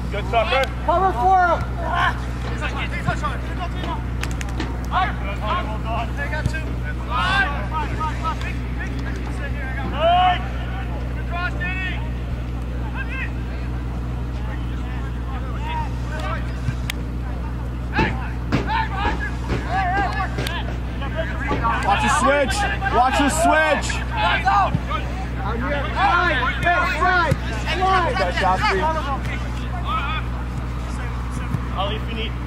Good, Tucker. Cover for him. They got two. Good cross, Diddy. Watch the switch. Watch the switch. Ollie, if you need.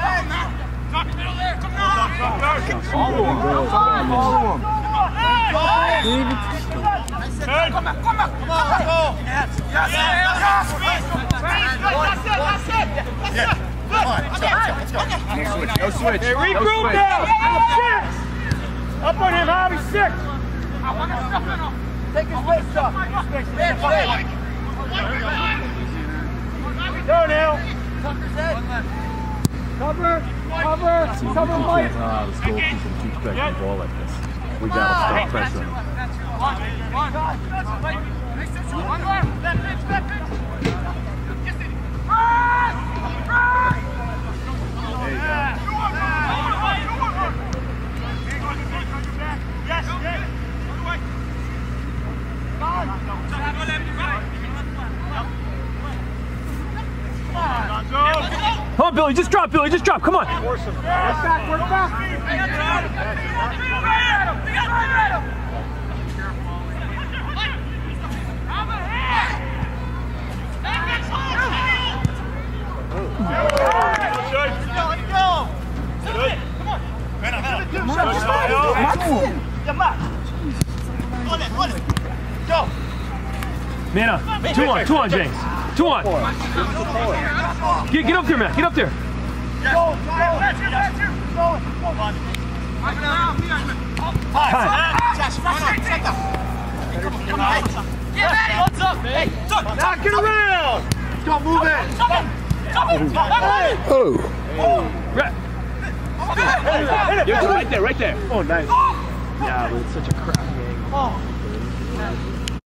Follow him. Come on, let's go. Yes. No switch. Hey, regroup now. 6. Up on him, Hobby. 6. Take his waist up. Go now. Cover Mike. This goalkeeper keeps breaking the ball like this. We gotta stop pressuring him. Come on, Billy, just drop, Billy, just drop, come on. Work back. Man up. 2 on, James. 2 on. Get up there, man. Get up there. Knock it around. Go, move it. Right there. Oh, nice. Yeah, but it's such a crappy angle.